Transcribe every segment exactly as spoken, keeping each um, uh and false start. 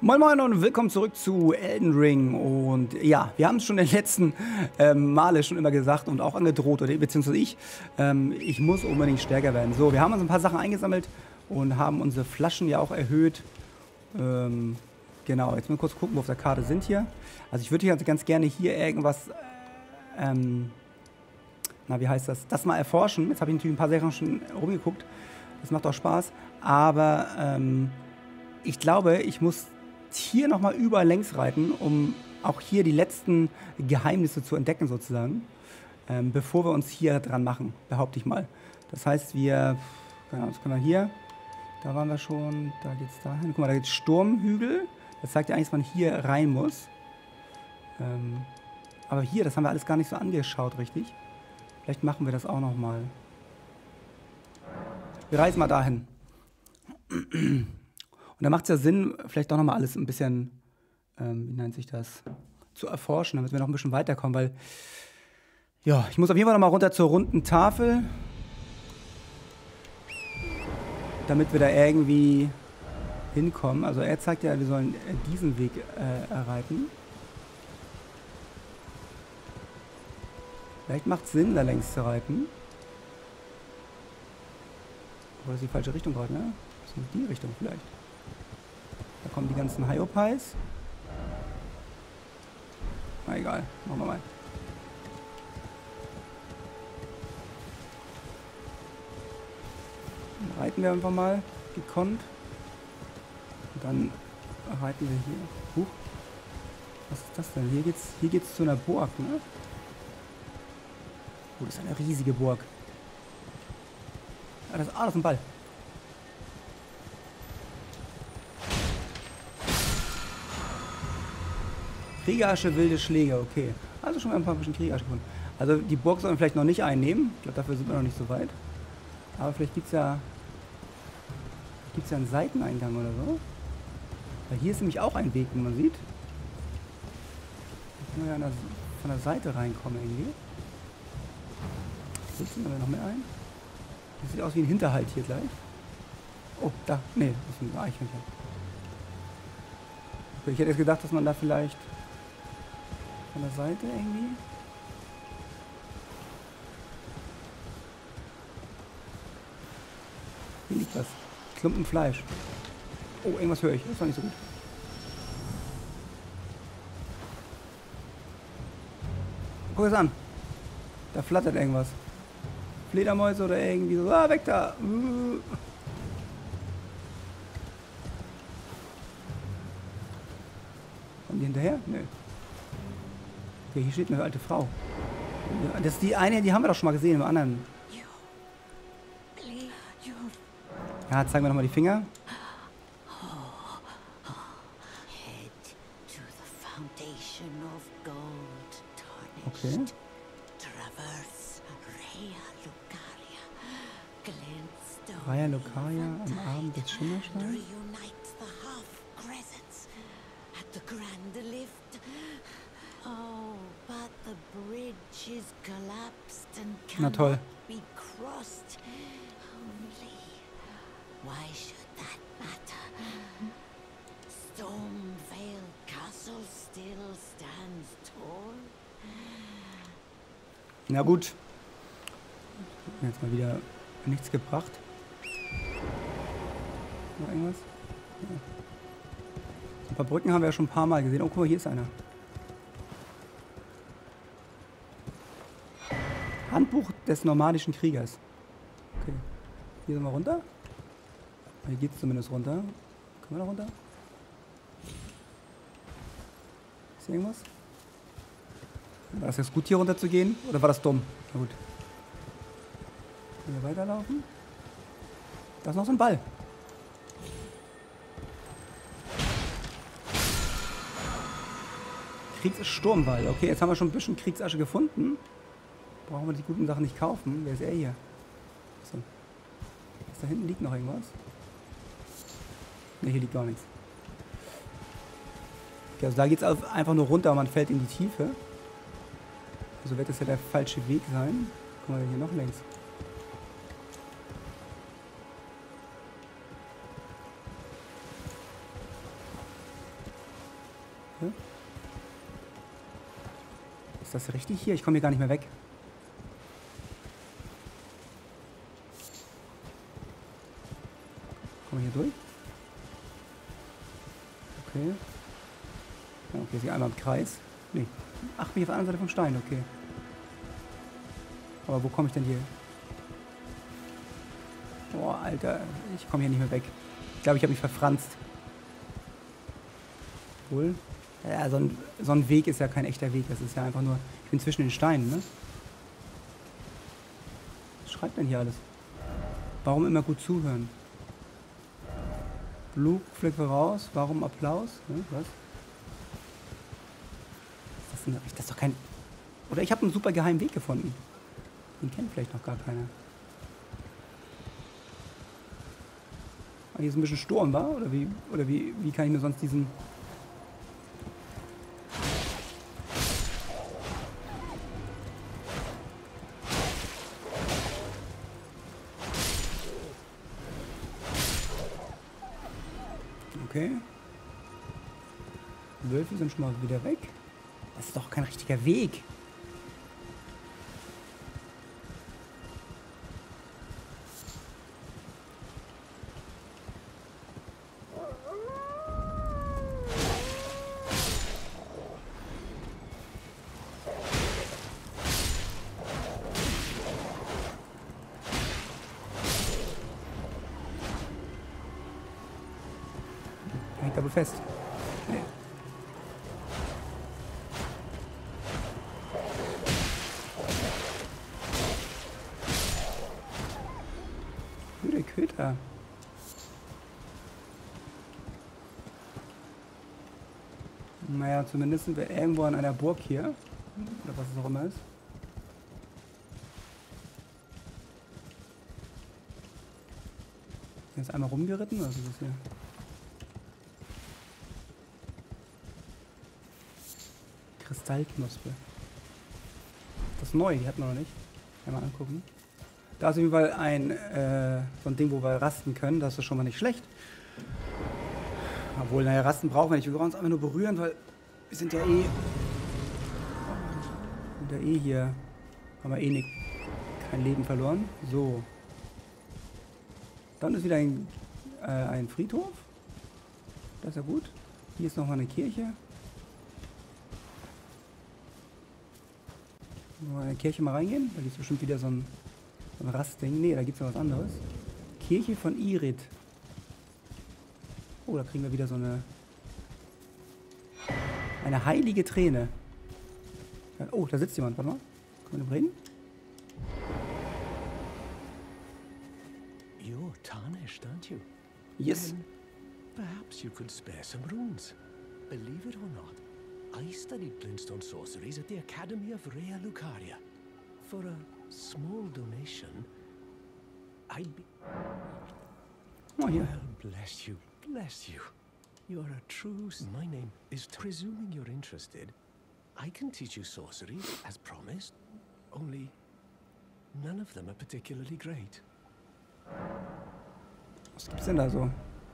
Moin Moin und willkommen zurück zu Elden Ring. Und ja, wir haben es schon in den letzten ähm, Male schon immer gesagt und auch angedroht, oder beziehungsweise ich, ähm, ich muss unbedingt stärker werden. So, wir haben uns ein paar Sachen eingesammelt und haben unsere Flaschen ja auch erhöht. Ähm, genau, jetzt mal kurz gucken, wo auf der Karte sind hier. Also ich würde hier ganz gerne hier irgendwas, ähm, na wie heißt das, das mal erforschen. Jetzt habe ich natürlich ein paar Sachen schon rumgeguckt. Das macht auch Spaß. Aber ähm, ich glaube, ich muss hier nochmal überall längs reiten, um auch hier die letzten Geheimnisse zu entdecken sozusagen, ähm, bevor wir uns hier dran machen, behaupte ich mal. Das heißt, wir, genau, jetzt können wir hier, da waren wir schon, da geht's dahin, guck mal, da geht's Sturmhügel, das zeigt ja eigentlich, dass man hier rein muss. Ähm, aber hier, das haben wir alles gar nicht so angeschaut, richtig? Vielleicht machen wir das auch nochmal. Wir reisen mal dahin. Und da macht es ja Sinn, vielleicht doch nochmal alles ein bisschen, ähm, wie nennt sich das, zu erforschen, damit wir noch ein bisschen weiterkommen, weil, ja, ich muss auf jeden Fall nochmal runter zur runden Tafel, damit wir da irgendwie hinkommen. Also er zeigt ja, wir sollen diesen Weg äh, erreiten. Vielleicht macht es Sinn, da längs zu reiten. Oder ist die falsche Richtung gerade, ne? Das ist die Richtung vielleicht. Da kommen die ganzen Hyopais. Na egal, machen wir mal. Dann reiten wir einfach mal gekonnt. Und dann reiten wir hier. Huch. Was ist das denn? Hier geht's, hier geht's zu einer Burg, ne? Oh, das ist eine riesige Burg. Ah, das, ah, das ist ein Ball. Kriegerische wilde Schläge, okay. Also schon mal ein paar bisschen Kriegerische gefunden. Also die Burg sollen wir vielleicht noch nicht einnehmen. Ich glaube, dafür sind wir noch nicht so weit. Aber vielleicht gibt es ja, gibt's ja einen Seiteneingang oder so. Weil hier ist nämlich auch ein Weg, wie man sieht. Da können wir ja der, von der Seite reinkommen irgendwie. Sitzen wir noch mehr ein? Das sieht aus wie ein Hinterhalt hier gleich. Oh, da. Nee, das ist ein Eichhörnchen. Okay, ich hätte jetzt gedacht, dass man da vielleicht von der Seite irgendwie. Hier liegt was. Klumpen Fleisch. Oh, irgendwas höre ich. Das war nicht so gut. Guck es an. Da flattert irgendwas. Fledermäuse oder irgendwie so. Ah, weg da. Uh. Kommen die hinterher? Nö. Okay, hier steht eine alte Frau. Das ist die eine, die haben wir doch schon mal gesehen im anderen. Ja, zeigen wir nochmal die Finger. Okay. Raya Lucaria am Abend des Schimmersteins. Na toll. Na gut. Jetzt mal wieder nichts gebracht. Noch irgendwas? Ja. Ein paar Brücken haben wir ja schon ein paar Mal gesehen. Oh, guck mal, hier ist einer. Handbuch des nomadischen Kriegers. Okay. Hier sind wir runter. Hier geht es zumindest runter. Können wir da runter? Ist hier irgendwas? War das jetzt gut, hier runter zu gehen? Oder war das dumm? Na gut. Können wir weiterlaufen? Da ist noch so ein Ball. Kriegssturmwall. Okay, jetzt haben wir schon ein bisschen Kriegsasche gefunden. Brauchen wir die guten Sachen nicht kaufen. Wer ist er hier? So. Was, da hinten liegt noch irgendwas? Ne, hier liegt gar nichts. Okay, also da geht es einfach nur runter und man fällt in die Tiefe. Also wird das ja der falsche Weg sein. Guck mal, hier noch längs. Hä? Ist das richtig hier? Ich komme hier gar nicht mehr weg. Komme ich hier durch? Okay. Ja, okay, sie einmal im Kreis. Nee. Ach, bin ich auf der anderen Seite vom Stein, okay. Aber wo komme ich denn hier? Boah, Alter, ich komme hier nicht mehr weg. Ich glaube, ich habe mich verfranst. Wohl. Ja, so ein, so ein Weg ist ja kein echter Weg. Das ist ja einfach nur... Ich bin zwischen den Steinen, ne? Was schreibt denn hier alles? Warum immer gut zuhören? Blue fliegt voraus. Warum Applaus? Ne? Was? Ist das, denn, das ist doch kein... Oder ich habe einen super geheimen Weg gefunden. Den kennt vielleicht noch gar keiner. Ah, hier ist ein bisschen Sturm, war? Oder wie, oder wie, wie kann ich mir sonst diesen... Okay. Wölfe sind schon mal wieder weg. Das ist doch kein richtiger Weg. Hängt aber fest. Nee. Gute Köter. Naja, zumindest sind wir irgendwo an einer Burg hier. Oder was es auch immer ist. Jetzt einmal rumgeritten, was ist das hier? Kristallknospe. Das ist neu, die hatten wir noch nicht. Einmal angucken. Da ist auf jeden Fall ein, äh, so ein Ding, wo wir rasten können. Das ist schon mal nicht schlecht. Obwohl, naja, rasten brauchen wir nicht. Wir brauchen uns einfach nur berühren, weil wir sind ja eh... sind ja eh hier. Haben wir eh nicht, kein Leben verloren. So. Dann ist wieder ein, äh, ein Friedhof. Das ist ja gut. Hier ist nochmal eine Kirche. Mal in die Kirche mal reingehen. Da gibt es bestimmt wieder so ein, so ein Rastding. Ne, da gibt es noch was anderes. Kirche von Irid. Oh, da kriegen wir wieder so eine... Eine heilige Träne. Oh, da sitzt jemand. Warte mal. Können wir reden? You're tarnished, aren't you? Yes. Then perhaps you could spare some runes. Believe it or not, I studied glintstone sorceries at the Academy of Rea Lucaria. For a small donation, I'd be... Oh, hier. Well, bless you, bless you. You're a true... My name is... Presuming you're interested, I can teach you sorceries, as promised. Only, none of them are particularly great. Was gibt's denn da so?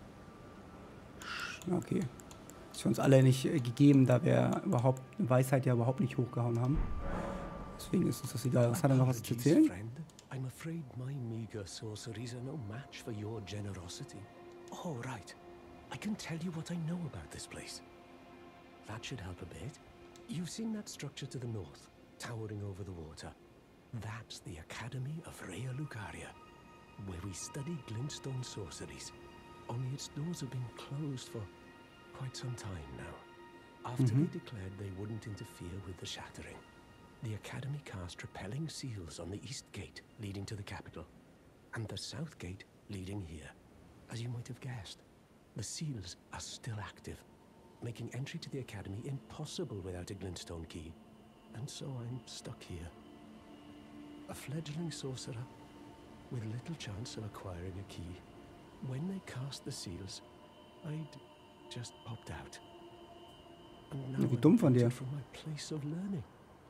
Okay. Ist für uns alle nicht äh, gegeben, da wir überhaupt Weisheit ja überhaupt nicht hochgehauen haben. Deswegen ist uns das egal. Was hat er noch was zu erzählen? I'm afraid my meager sorceries are no match for your generosity. Oh, right. I can tell you what I know about this place. That should help a bit. You've seen that structure to the north, towering over the water. That's the Academy of Rea Lucaria, where we study glintstone sorceries. Only its doors have been closed for quite some time now. After Mm-hmm. they declared they wouldn't interfere with the shattering, the Academy cast repelling seals on the east gate leading to the capital, and the south gate leading here. As you might have guessed, the seals are still active, making entry to the Academy impossible without a glintstone key. And so I'm stuck here. A fledgling sorcerer with little chance of acquiring a key. When they cast the seals, I'd just popped out. And now Wie dumm von I'm dir. rooted from my place of learning.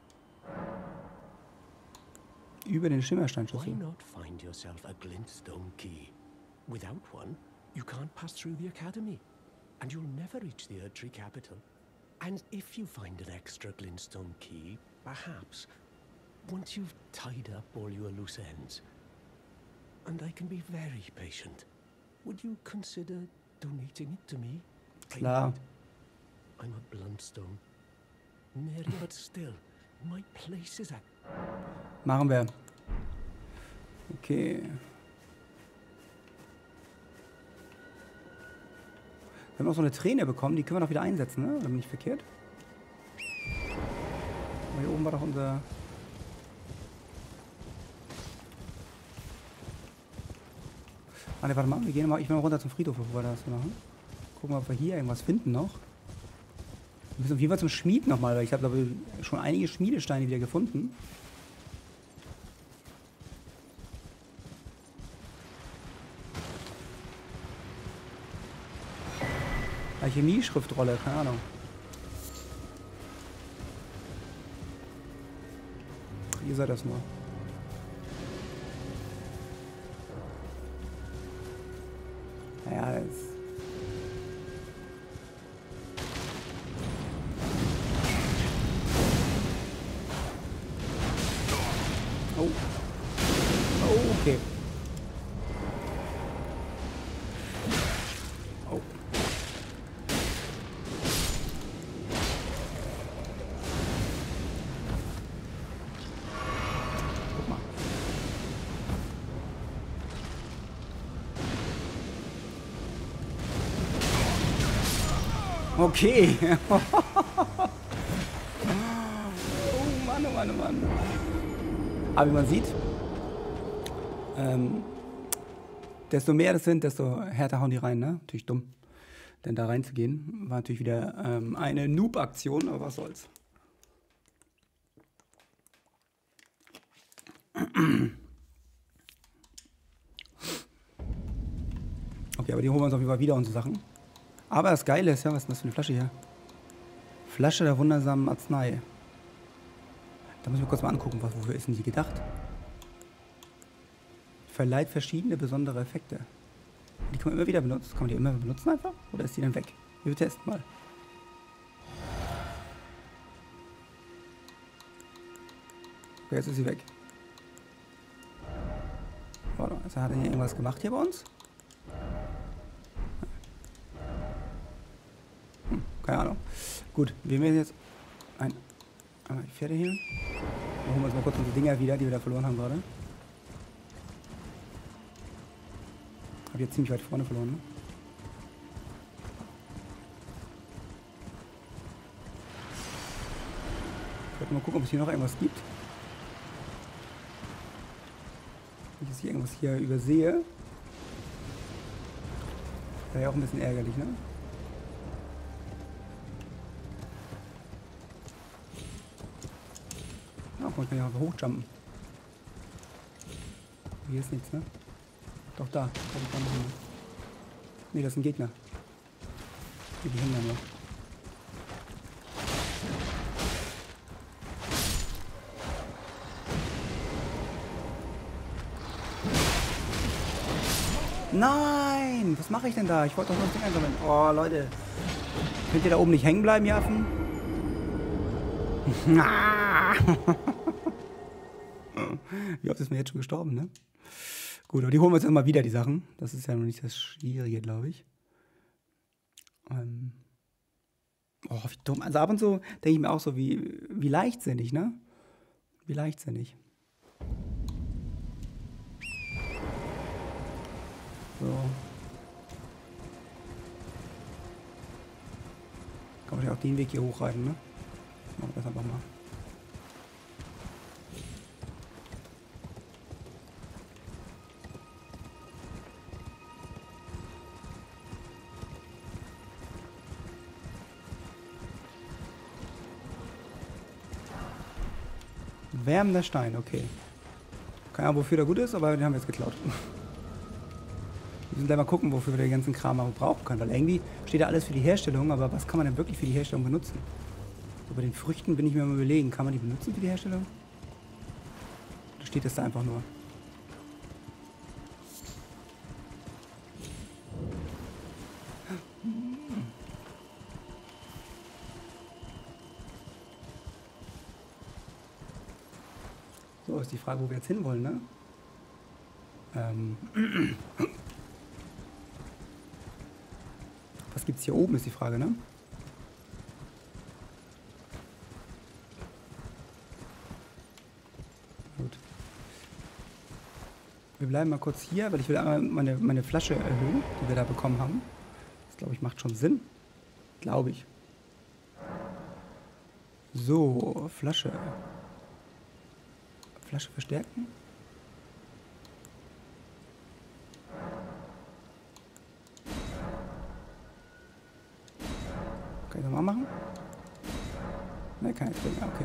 Über den Why Schimmersteinschlüssel. not find yourself a glintstone key? Without one, you can't pass through the academy, and you'll never reach the Erdtree capital. And if you find an extra glintstone key, perhaps, once you've tied up all your loose ends, and I can be very patient, would you consider donating it to me? Klar. I'm a Bluntstone. Merry, but still, my place is at... Machen wir. Okay. Wir haben auch so eine Träne bekommen, die können wir noch wieder einsetzen, ne? Oder bin ich verkehrt? Aber hier oben war doch unser... Ah, ne, warte mal, wir gehen mal, ich will mal runter zum Friedhof, bevor wir das machen. Gucken wir, ob wir hier irgendwas finden noch. Wir müssen auf jeden Fall zum Schmied nochmal, weil ich habe, glaube ich, schon einige Schmiedesteine wieder gefunden. Alchemie-Schriftrolle, keine Ahnung. Ach, ihr seid das nur. Naja, das... Oh. Oh, okay. Oh. Guck mal. Okay. Oh Mann, oh Mann, oh Mann. Aber wie man sieht, ähm, desto mehr das sind, desto härter hauen die rein, ne? Natürlich dumm. Denn da reinzugehen, war natürlich wieder ähm, eine Noob-Aktion, aber was soll's. Okay, aber die holen wir uns auf jeden Fall wieder, unsere Sachen. Aber das Geile ist ja, was ist das für eine Flasche hier? Flasche der wundersamen Arznei. Da müssen wir kurz mal angucken, was, wofür ist denn die gedacht? Verleiht verschiedene besondere Effekte. Die kann man immer wieder benutzen. Kann man die immer benutzen einfach? Oder ist die dann weg? Wir testen mal. Okay, jetzt ist sie weg. Warte, also hat er hier irgendwas gemacht hier bei uns? Hm, keine Ahnung. Gut, wir werden jetzt ein... einmal die Pferde hier. Dann holen wir uns mal kurz unsere Dinger wieder, die wir da verloren haben gerade. Hab jetzt ziemlich weit vorne verloren, ne? Ich werde mal gucken, ob es hier noch irgendwas gibt. Wenn ich jetzt hier irgendwas hier übersehe. Wäre ja auch ein bisschen ärgerlich, ne? Ja, man kann ja auch hochjumpen. Hier ist nichts, ne? Doch, da. Ne, das sind Gegner. Die hängen da nur. Nein! Was mache ich denn da? Ich wollte doch nur das Ding einsammeln. Oh, Leute. Könnt ihr da oben nicht hängen bleiben, ihr Affen? Wie oft ist mir jetzt schon gestorben, ne? Gut, aber die holen wir uns jetzt mal wieder, die Sachen. Das ist ja noch nicht das Schwierige, glaube ich. Ähm oh, wie dumm. Also ab und zu denke ich mir auch so, wie, wie leichtsinnig, ne? Wie leichtsinnig. So. Kann man ja auch den Weg hier hochreiten, ne? Machen wir das einfach mal. Wärmender Stein, okay. Keine Ahnung, wofür der gut ist, aber den haben wir jetzt geklaut. Wir müssen gleich mal gucken, wofür wir den ganzen Kram auch brauchen können. Weil irgendwie steht da alles für die Herstellung, aber was kann man denn wirklich für die Herstellung benutzen? So, bei den Früchten bin ich mir mal überlegen, kann man die benutzen für die Herstellung? Oder steht das da einfach nur? ist die Frage, wo wir jetzt hinwollen, ne? Ähm. Was gibt's hier oben, ist die Frage, ne? Gut. Wir bleiben mal kurz hier, weil ich will einmal meine, meine Flasche erhöhen, die wir da bekommen haben. Das, glaube ich, macht schon Sinn. Glaube ich. So, Flasche. Flasche verstärken. Kann ich nochmal machen? Ne, kann ich nicht. Okay.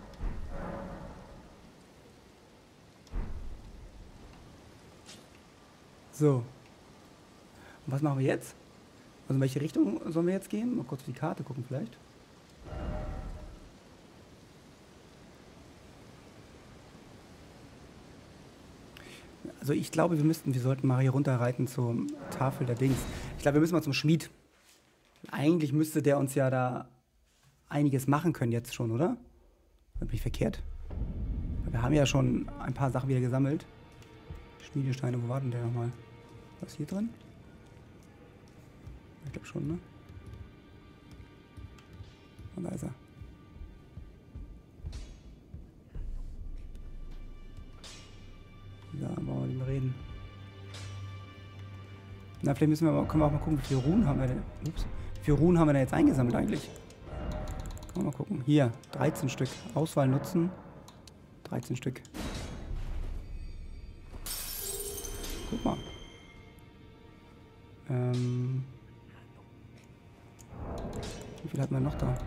So. Und was machen wir jetzt? Also in welche Richtung sollen wir jetzt gehen? Mal kurz auf die Karte gucken vielleicht. Also ich glaube, wir müssten, wir sollten mal hier runterreiten zur Tafel der Dings. Ich glaube, wir müssen mal zum Schmied. Eigentlich müsste der uns ja da einiges machen können jetzt schon, oder? Da bin ich verkehrt. Wir haben ja schon ein paar Sachen wieder gesammelt. Schmiedesteine, wo war denn der nochmal? Was hier drin? Ich glaube schon, ne? Und da ist er. Ja, wollen wir nicht mehr reden. Na, vielleicht müssen wir mal, können wir auch mal gucken, wie viele Runen haben wir denn. Ups. Wie viele Runen haben wir denn jetzt eingesammelt eigentlich? Können wir mal gucken. Hier, dreizehn Stück. Auswahl nutzen. dreizehn Stück. Guck mal. Ähm. Wie viel hatten wir noch da?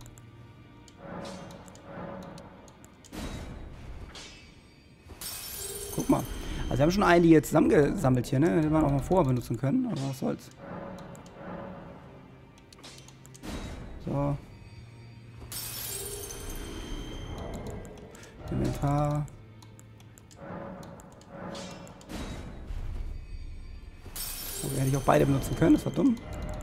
Guck mal. Also wir haben schon einige zusammengesammelt hier, ne? Hätte man auch mal vorher benutzen können, aber was soll's. So. Inventar. Okay, hätte ich auch beide benutzen können, das war dumm.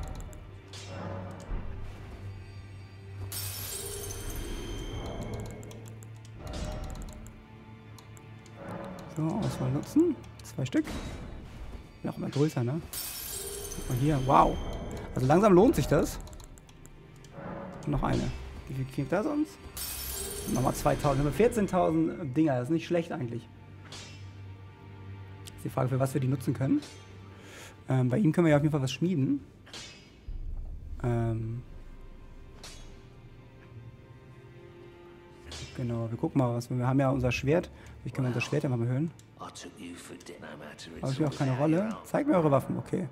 So, Auswahl nutzen. Zwei Stück. Ja, auch immer größer, ne? Guck mal hier, wow. Also langsam lohnt sich das. Und noch eine. Wie viel kriegt das sonst? Nochmal zweitausend. Haben wir vierzehntausend Dinger. Das ist nicht schlecht eigentlich. Ist die Frage, für was wir die nutzen können. Ähm, bei ihm können wir ja auf jeden Fall was schmieden. Ähm. Genau, wir gucken mal, was wir, wir haben ja unser Schwert. Ich kann unser Schwert ja mal erhöhen. Aber ich spiele auch keine Rolle. Zeigt mir eure Waffen, okay.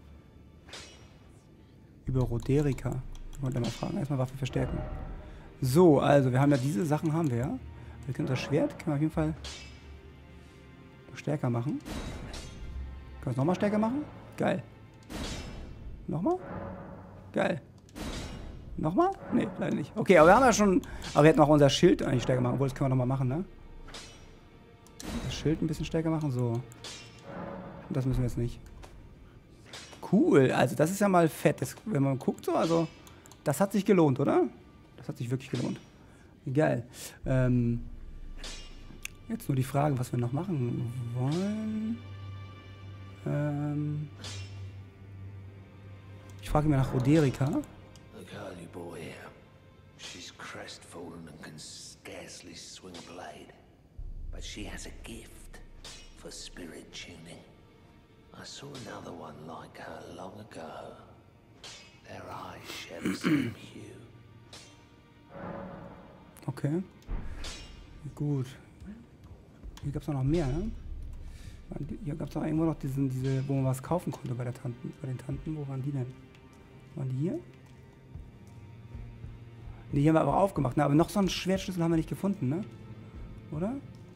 Über Roderica. Ich wollte mal fragen, erstmal Waffen verstärken. So, also wir haben ja diese Sachen haben wir ja. Wir können unser Schwert, können wir auf jeden Fall stärker machen. Können wir es nochmal stärker machen? Geil. Nochmal? Geil. Nochmal? Nee, leider nicht. Okay, aber wir haben ja schon... Aber wir hätten auch unser Schild eigentlich stärker machen. Obwohl, das können wir nochmal machen, ne? Das Schild ein bisschen stärker machen, so. Das müssen wir jetzt nicht. Cool, also das ist ja mal fett. Das, wenn man guckt so, also... Das hat sich gelohnt, oder? Das hat sich wirklich gelohnt. Geil. Ähm... Jetzt nur die Frage, was wir noch machen wollen. Ähm... Ich frage mich nach Roderica. The girl you brought here, she's crestfallen and can scarcely swing a blade. But she has a gift for spirit tuning. I saw another one like her long ago. Their eyes share the same hue. Okay. Gut. Hier gab es noch mehr, ne? Hier gab es doch irgendwo noch diesen, diese, wo man was kaufen konnte bei der Tanten, bei den Tanten. Wo waren die denn? Waren die hier? Ne, die haben wir aber aufgemacht, ne? Aber noch so einen Schwertschlüssel haben wir nicht gefunden, ne? Oder?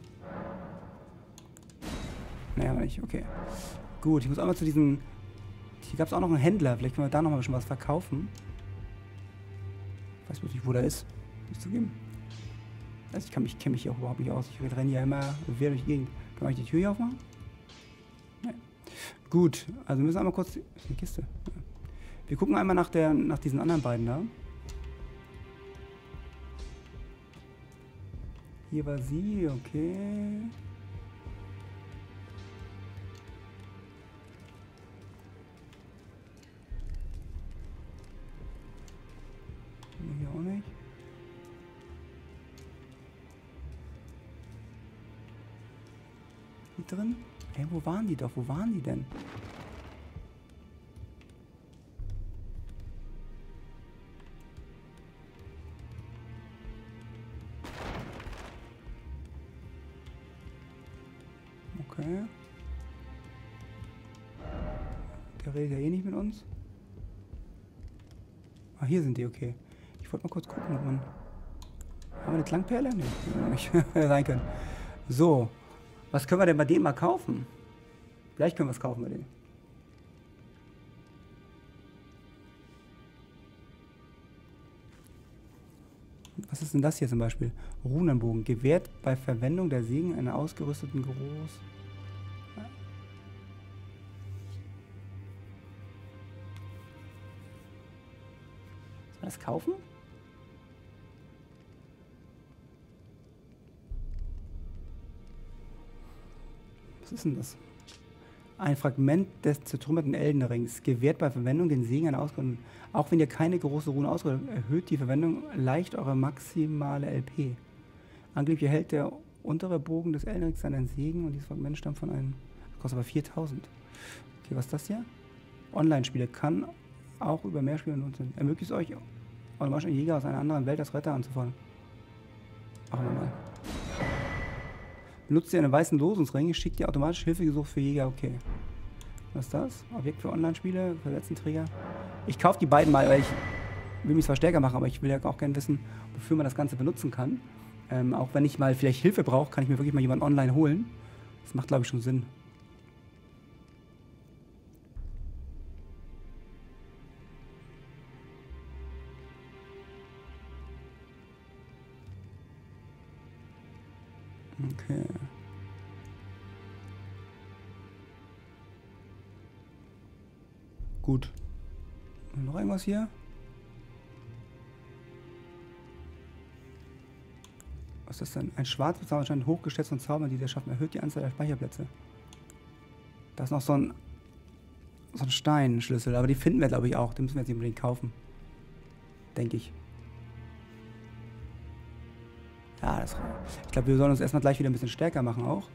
Ne, haben wir nicht, okay. Gut, ich muss einmal zu diesem... Hier gab es auch noch einen Händler, vielleicht können wir da noch mal ein bisschen was verkaufen. Ich weiß bloß nicht, wo der ist, muss ich zugeben. Also ich kann mich, kenne mich hier auch überhaupt nicht aus. Ich renne ja immer quer durch die Gegend. Kann ich die Tür hier aufmachen? Ne. Gut, also wir müssen einmal kurz... Das ist eine Kiste. Ja. Wir gucken einmal nach, der, nach diesen anderen beiden da. Hier war sie, okay. Hier auch nicht. Hier drin? Hey, wo waren die doch? Wo waren die denn? Okay. Der redet ja eh nicht mit uns. Ah, hier sind die, okay. Ich wollte mal kurz gucken, ob man... Haben wir eine Klangperle? Nee, nicht. Sein können. So. Was können wir denn bei denen mal kaufen? Vielleicht können wir es kaufen bei denen. Was ist denn das hier zum Beispiel? Runenbogen. Gewährt bei Verwendung der Segen einer ausgerüsteten Groß... Soll man das kaufen? Was ist denn das? Ein Fragment des zertrümmerten Eldenrings. Gewährt bei Verwendung den Segen einer ausgerüsteten... Auch wenn ihr keine große Rune ausgerüstet habt, erhöht die Verwendung leicht eure maximale L P. Angeblich erhält der untere Bogen des Eldenrings seinen Segen und dieses Fragment stammt von einem... Kostet aber viertausend. Okay, was ist das hier? Online-Spiele kann auch über mehr Spiele nutzen. Ermöglicht es euch, automatisch einen Jäger aus einer anderen Welt als Retter anzufordern. Machen wir mal. Benutzt ihr einen weißen Losungsring, schickt ihr automatisch Hilfegesuch für Jäger. Okay. Was ist das? Objekt für Online-Spiele, Verletzenträger. Ich kaufe die beiden mal, weil ich will mich zwar stärker machen, aber ich will ja auch gerne wissen, wofür man das Ganze benutzen kann. Ähm, auch wenn ich mal vielleicht Hilfe brauche, kann ich mir wirklich mal jemanden online holen. Das macht, glaube ich, schon Sinn. Okay. Gut. Noch irgendwas hier? Was ist das denn? Ein Schwarzbezauber anscheinend hochgeschätzt und Zauber, die der schaffen, erhöht die Anzahl der Speicherplätze. Da ist noch so ein so ein Steinschlüssel, aber die finden wir, glaube ich, auch. Den müssen wir jetzt nicht unbedingt kaufen. Denke ich. Ja, das, ich glaube, wir sollen uns erstmal gleich wieder ein bisschen stärker machen auch.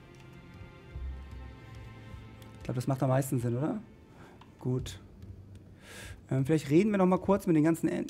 Ich glaube, das macht am meisten Sinn, oder? Gut. Ähm, vielleicht reden wir noch mal kurz mit den ganzen... En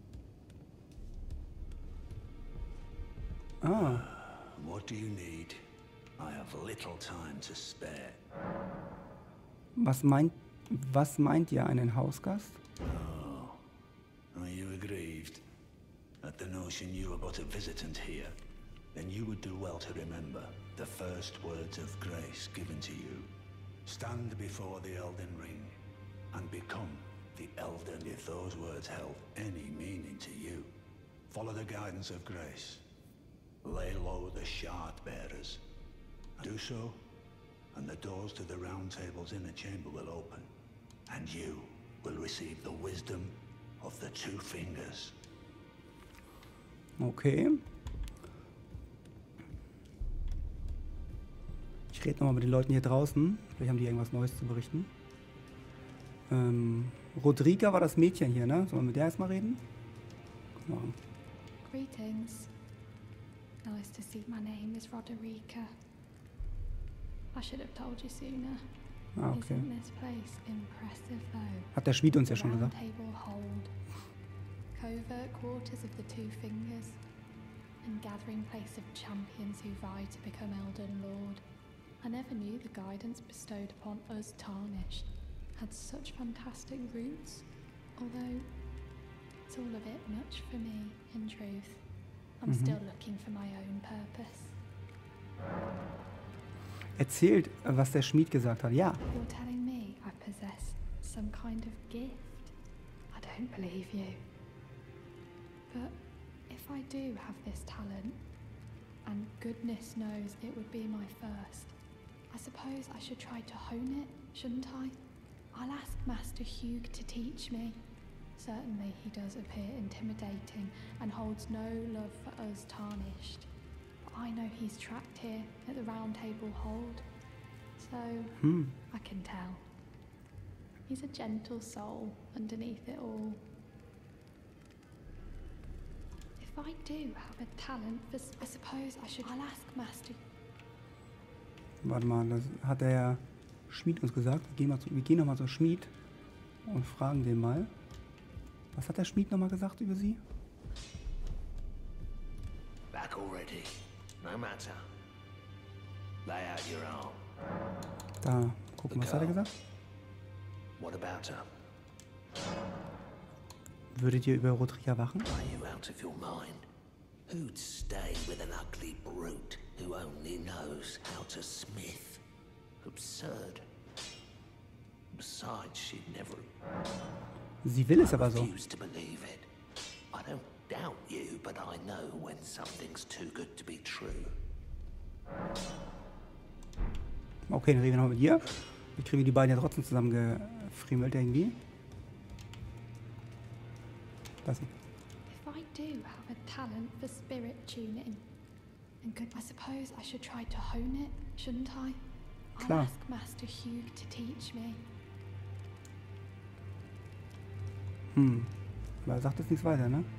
ah. What do you need? I have little time to spare. Was meint, was meint ihr, einen Hausgast? Oh, are you aggrieved at the notion you are but a visitant here? Then you would do well to remember the first words of grace given to you. Stand before the Elden Ring and become the Elden if those words held any meaning to you. Follow the guidance of grace. Lay low the shard bearers. Do so, and the doors to the Round Table's inner chamber will open, and you will receive the wisdom of the Two Fingers. Okay. Ich rede nochmal mit den Leuten hier draußen. Vielleicht haben die irgendwas Neues zu berichten. Ähm, Rodriga war das Mädchen hier, ne? Sollen wir mit der erstmal reden? Guck mal. Greetings. Nice to see. My name is Roderica. I should have told you sooner. Ah, okay. Isn't this place impressive though? Hat der Schmied uns ja The schon Round gesagt. Table hold covert quarters of the Two Fingers and gathering place of champions who vie to become Elden Lord. I never knew the guidance bestowed upon us Tarnished had such fantastic roots, although it's all a bit much for me, in truth. I'm Mhm. still looking for my own purpose. Erzählt, was der Schmied gesagt hat. Ja. You're telling me I possess some kind of gift? I don't believe you. But if I do have this talent, and goodness knows it would be my first, I suppose I should try to hone it, shouldn't I? I'll ask Master Hugh to teach me. Certainly he does appear intimidating and holds no love for us Tarnished. But I know he's trapped here at the Round Table Hold, so Hm. I can tell. He's a gentle soul underneath it all. If I do have a talent for, I suppose I should. I'll ask Master. Warte mal, das hat der Schmied uns gesagt. Wir gehen, mal zu, wir gehen nochmal zum Schmied und fragen den mal. Was hat der Schmied nochmal gesagt über sie? Back already. No matter. Lay out your arm. Da, gucken, was hat er gesagt? What about her? Würdet ihr über Rodrika wachen? Are you out of your mind? Who'd stay with an ugly brute who only knows how to smith? Absurd. Besides, she'd never. Sie will es aber so. refuse to believe it. I don't doubt you, but I know when something's too good to be true. Okay, dann reden wir noch mit ihr. Wir kriegen die beiden ja trotzdem zusammen gefriemelt irgendwie. Lassen. If I do have a talent for spirit tuning, and good, I suppose I should try to hone it, shouldn't I? I'll Klar. ask Master Hugh to teach me. Hm. Aber er sagt jetzt nichts weiter, ne?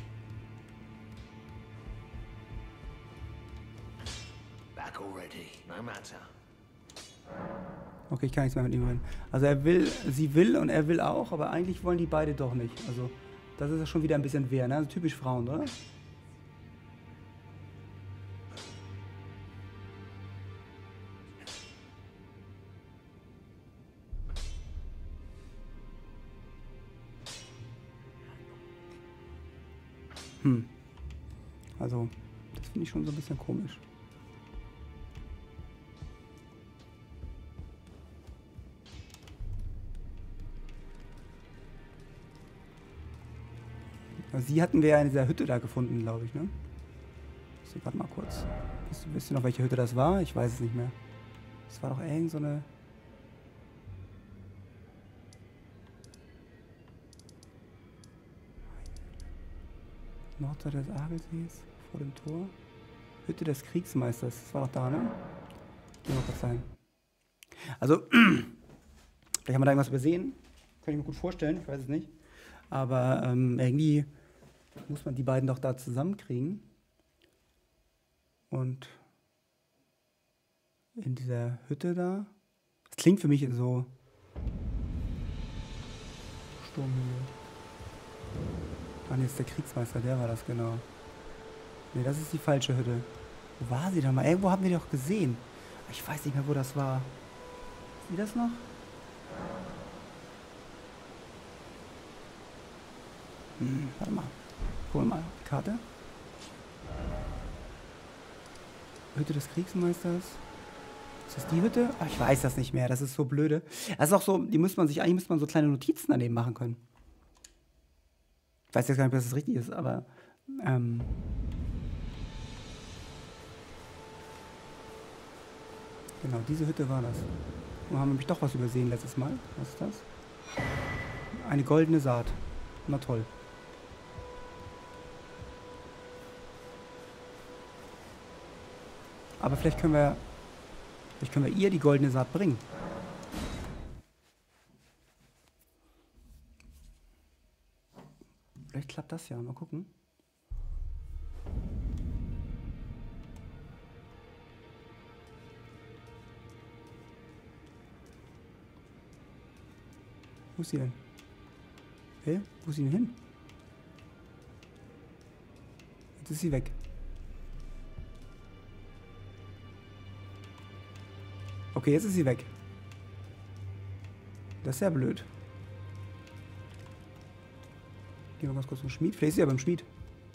Back already. No matter. Okay, ich kann nichts mehr mit ihm reden. Also er will, sie will und er will auch, aber eigentlich wollen die beide doch nicht. Also das ist ja schon wieder ein bisschen wehr, ne? Also typisch Frauen, oder? Hm. Also, das finde ich schon so ein bisschen komisch. Also sie hatten wir ja in dieser Hütte da gefunden, glaube ich, ne? Ich sehe gerade mal kurz. Wisst, wisst ihr noch, welche Hütte das war? Ich weiß es nicht mehr. Das war doch irgend so eine... Nordseite des Argelsees, vor dem Tor. Hütte des Kriegsmeisters. Das war doch da, ne? Gehen wir kurz rein. Also, vielleicht haben wir da irgendwas übersehen. Kann ich mir gut vorstellen, ich weiß es nicht. Aber ähm, irgendwie muss man die beiden doch da zusammenkriegen. Und in dieser Hütte da. Das klingt für mich so. Sturmhügel. Ah, nee, ist der Kriegsmeister, der war das, genau. Ne, das ist die falsche Hütte. Wo war sie denn mal? Irgendwo haben wir die doch gesehen. Ich weiß nicht mehr, wo das war. Ist das noch? Hm, warte mal. Hol mal die Karte. Hütte des Kriegsmeisters. Ist das die Hütte? Ach, ich weiß das nicht mehr. Das ist so blöde. Das ist auch so, die müsste man sich, eigentlich müsste man so kleine Notizen daneben machen können. Ich weiß jetzt gar nicht, ob das richtig ist, aber ähm, genau, diese Hütte war das. Wir haben nämlich doch was übersehen letztes Mal. Was ist das? Eine goldene Saat. Na toll. Aber vielleicht können wir, vielleicht können wir ihr die goldene Saat bringen. Vielleicht klappt das ja. Mal gucken. Wo ist sie denn? Hä? Wo ist sie denn hin? Jetzt ist sie weg. Okay, jetzt ist sie weg. Das ist ja blöd. Gehen wir ganz kurz zum Schmied. Vielleicht ist sie ja beim Schmied.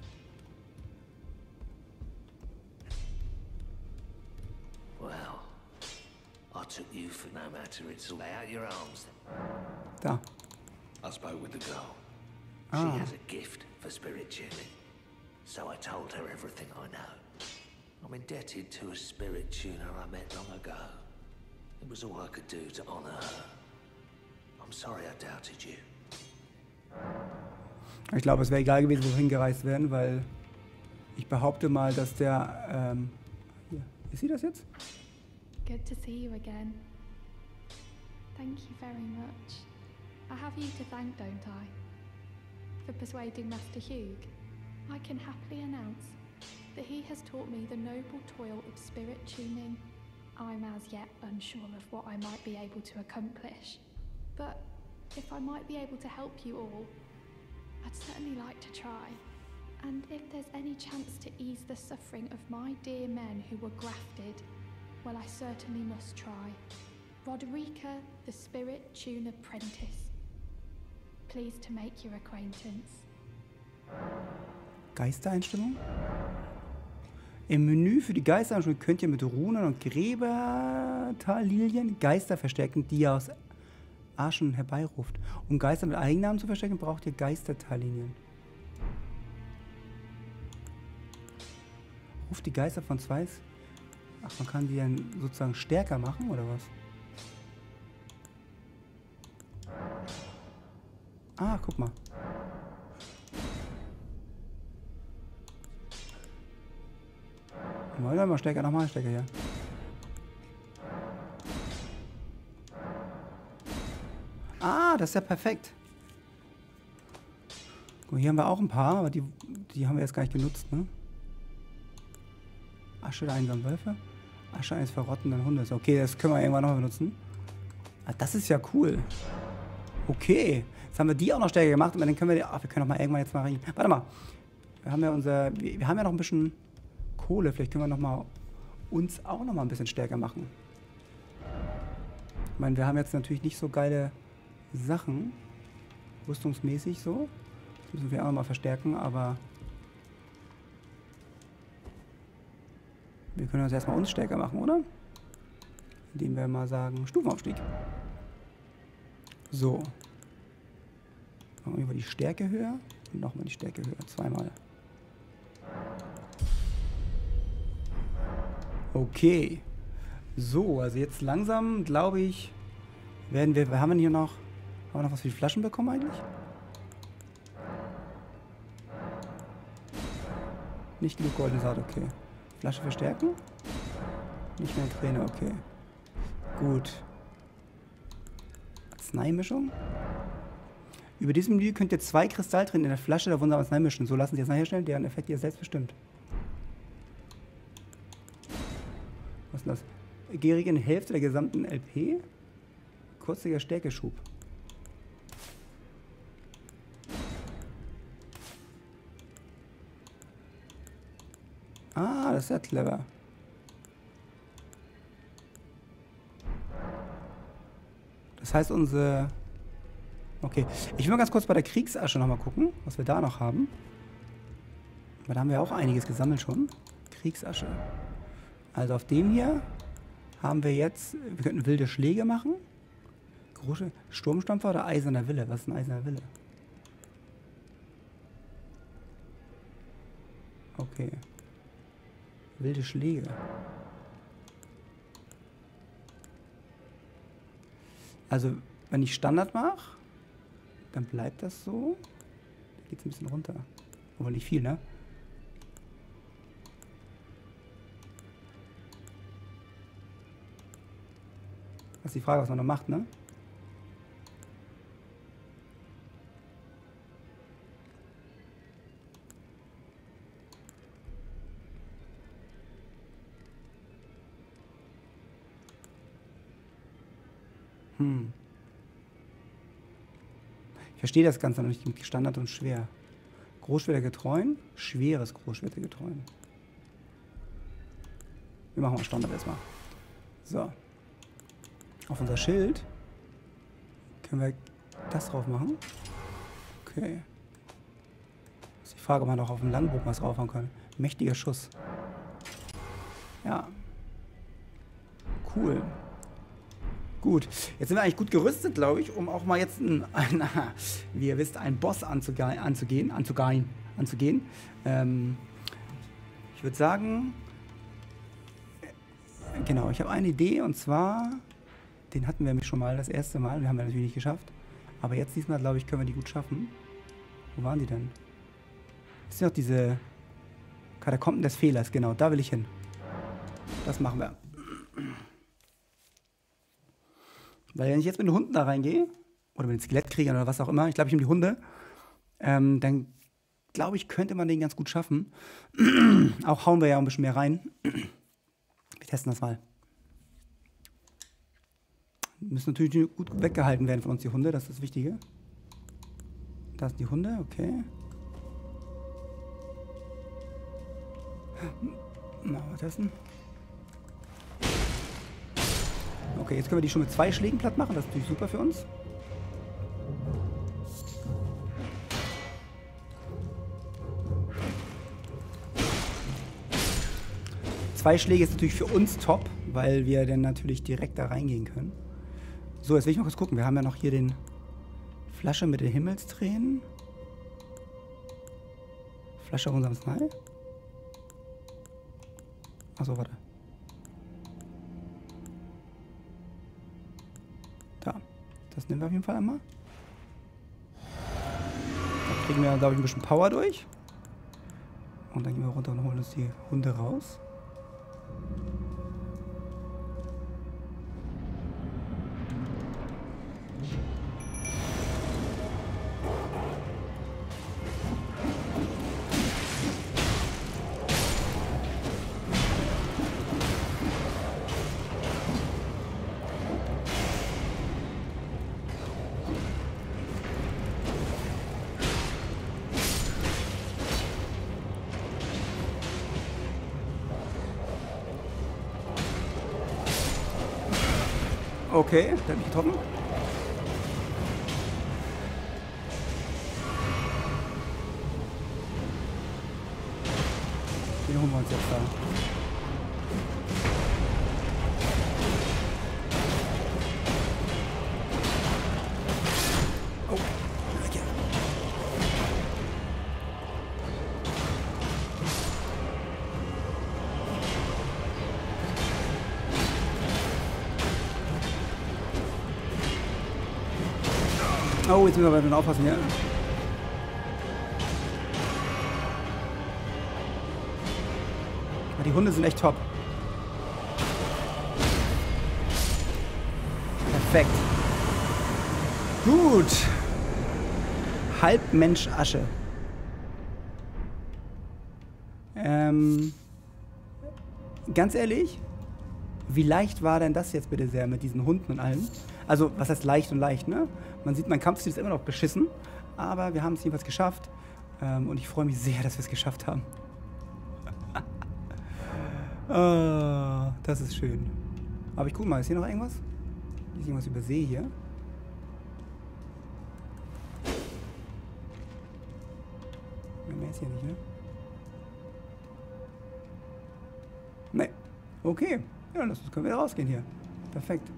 Well, I took you for no matter. It's lay out your arms. Da. I spoke with the girl. Ah. She has a gift for spirit tuning. So I told her everything I know. I'm indebted to a spirit tuner I met long ago. It was all I could do to honor her. I'm sorry I doubted you. Ich glaube, es wäre egal gewesen, wo wir hingereist wären, weil Ich behaupte mal, dass der, ähm, hier, ist sie das jetzt? Good to see you again. Thank you very much. I have you to thank, don't I? For persuading Master Hugh. I can happily announce that he has taught me the noble toil of spirit tuning. I'm as yet unsure of what I might be able to accomplish. But if I might be able to help you all, I'd certainly like to try. And if there's any chance to ease the suffering of my dear men who were grafted, well, I certainly must try. Roderica, the Spirit Tune Apprentice. Pleased to make your acquaintance. Geistereinstellung? Im Menü für die Geistereinstellung könnt ihr mit Runen und Gräbertalilien Geister verstärken, die ihr aus Aschen herbeiruft. Um Geister mit Eigennamen zu verstärken, braucht ihr Geistertalilien. Ruft die Geister von zwei. Ach, man kann die dann sozusagen stärker machen, oder was? Ah, guck mal. Mal, mal stärker, nochmal stärker hier. Ah, das ist ja perfekt. Guck, hier haben wir auch ein paar, aber die, die haben wir jetzt gar nicht genutzt, ne? Asche der einsamen Wölfe. Asche eines verrottenden Hundes. Okay, das können wir irgendwann nochmal benutzen. Ah, das ist ja cool. Okay. Jetzt haben wir die auch noch stärker gemacht. Und dann können wir die... Ach, wir können doch mal irgendwann jetzt mal rein. Warte mal. Wir haben ja unser... Wir, wir haben ja noch ein bisschen Kohle. Vielleicht können wir noch mal uns auch noch mal ein bisschen stärker machen. Ich meine, wir haben jetzt natürlich nicht so geile Sachen. Rüstungsmäßig so. Das müssen wir auch noch mal verstärken, aber... Wir können uns erstmal uns stärker machen, oder? Indem wir mal sagen, Stufenaufstieg. So. Machen wir über die Stärke höher und nochmal die Stärke höher. Zweimal. Okay. So, also jetzt langsam, glaube ich, werden wir... Haben wir hier noch... Haben wir noch was für die Flaschen bekommen eigentlich? Nicht genug goldene Saat, okay. Flasche verstärken? Nicht mehr Träne, okay. Gut. Arzneimischung. Über diesem Menü könnt ihr zwei Kristalltränen in der Flasche der wunderbaren Arznei mischen. So lassen sie jetzt herstellen, deren Effekt ihr selbst bestimmt. Was ist das? Gärige Hälfte der gesamten L P. Kurziger Stärkeschub. Ah, das ist ja clever. Das heißt, unsere... Okay, ich will mal ganz kurz bei der Kriegsasche nochmal gucken, was wir da noch haben. Weil da haben wir auch einiges gesammelt schon. Kriegsasche. Also auf dem hier haben wir jetzt... Wir könnten wilde Schläge machen. Große Sturmstampfer oder eiserner Wille? Was ist ein eiserner Wille? Okay. Wilde Schläge. Also, wenn ich Standard mache, dann bleibt das so. Da geht es ein bisschen runter. Aber nicht viel, ne? Das ist die Frage, was man noch macht, ne? Hm. Ich verstehe das Ganze noch nicht. Standard und schwer. Großschwert der Getreuen, schweres Großschwert der Getreuen. Wir machen mal Standard erstmal. So. Auf unser Schild können wir das drauf machen. Okay. Das ist die Frage, ob man auch auf dem Langbogen was draufhauen kann. Mächtiger Schuss. Ja. Cool. Gut, jetzt sind wir eigentlich gut gerüstet, glaube ich, um auch mal jetzt, ein, ein, wie ihr wisst, einen Boss anzugehen, anzugehen, anzugehen, anzugehen. Ähm, ich würde sagen, genau, ich habe eine Idee und zwar, den hatten wir nämlich schon mal das erste Mal, den haben wir natürlich nicht geschafft, aber jetzt diesmal, glaube ich, können wir die gut schaffen. Wo waren die denn? Das sind doch diese Katakomben des Fehlers, genau, da will ich hin. Das machen wir. Weil wenn ich jetzt mit den Hunden da reingehe, oder mit den Skelettkriegern oder was auch immer, ich glaube, ich nehme die Hunde, ähm, dann glaube ich, könnte man den ganz gut schaffen. Auch hauen wir ja ein bisschen mehr rein. Wir testen das mal. Müssen natürlich gut weggehalten werden von uns, die Hunde, das ist das Wichtige. Da sind die Hunde, okay. Machen wir testen. Okay, jetzt können wir die schon mit zwei Schlägen platt machen. Das ist natürlich super für uns. Zwei Schläge ist natürlich für uns top, weil wir dann natürlich direkt da reingehen können. So, jetzt will ich mal kurz gucken. Wir haben ja noch hier den Flasche mit den Himmelstränen. Flasche auf unserem Snai. Achso, warte. Da. Das nehmen wir auf jeden Fall einmal. Da kriegen wir, glaube ich, ein bisschen Power durch. Und dann gehen wir runter und holen uns die Hunde raus. Okay, der hat mich getroffen. Den holen wir uns jetzt da. Oh, okay. Oh, jetzt müssen wir aber aufpassen, ja. Die Hunde sind echt top. Perfekt. Gut. Halbmensch Asche. Ähm, ganz ehrlich, wie leicht war denn das jetzt bitte sehr mit diesen Hunden und allem? Also, was heißt leicht und leicht, ne? Man sieht, mein Kampfstil ist immer noch beschissen, aber wir haben es jedenfalls geschafft. Ähm, und ich freue mich sehr, dass wir es geschafft haben. Oh, das ist schön. Aber ich guck mal, ist hier noch irgendwas? Ist irgendwas übersehe hier? Mehr ist hier nicht, ne? Ne. Okay. Ja, dann können wir wieder rausgehen hier. Perfekt.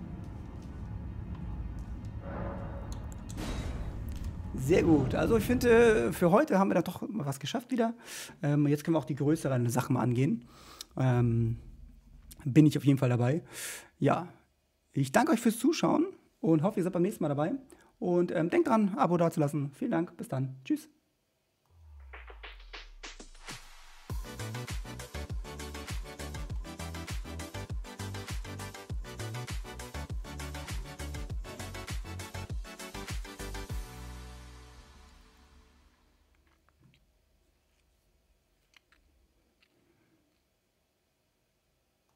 Sehr gut. Also ich finde, für heute haben wir da doch was geschafft wieder. Ähm, jetzt können wir auch die größeren Sachen mal angehen. Ähm, bin ich auf jeden Fall dabei. Ja, ich danke euch fürs Zuschauen und hoffe, ihr seid beim nächsten Mal dabei. Und ähm, denkt dran, Abo dazulassen. Vielen Dank. Bis dann. Tschüss.